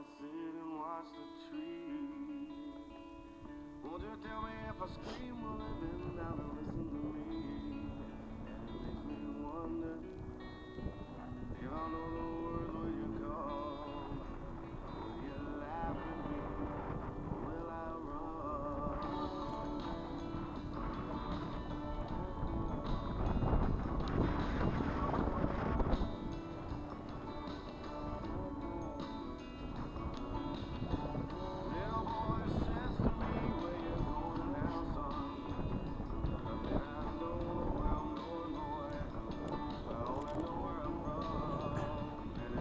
sit and watch the trees. Won't you tell me if I scream, will they bend down and listen to me? And it makes me wonder if I know the words, will you come? Will you laugh at me, or will I run? Little boy says to me, where you going now, son? I said, I don't know where I'm going, boy. I only know where I'm from. And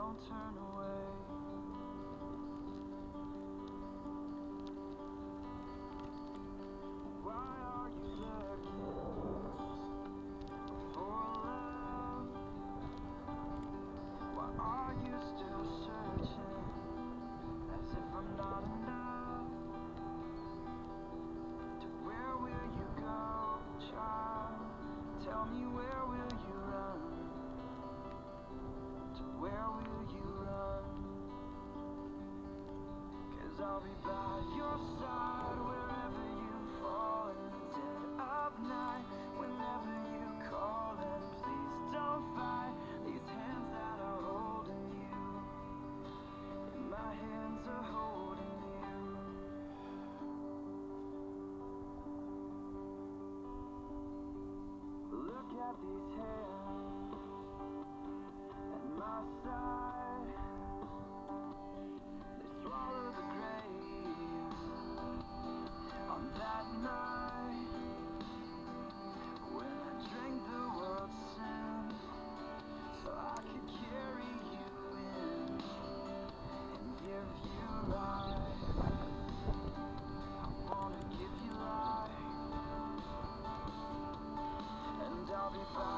don't turn away. Why are you looking for love? Why are you still searching as if I'm not enough? To where will you go, child? Tell me, where will you run? To where will you run? 'Cause I'll be by your side wherever you fall in the dead of night. Whenever you call, and please don't fight. These hands that are holding you, and my hands are holding you. Look at these hands at my side. They swallow the grave on that night when I drank the world's sin, so I could carry you in and give you life. I wanna give you life, and I'll be by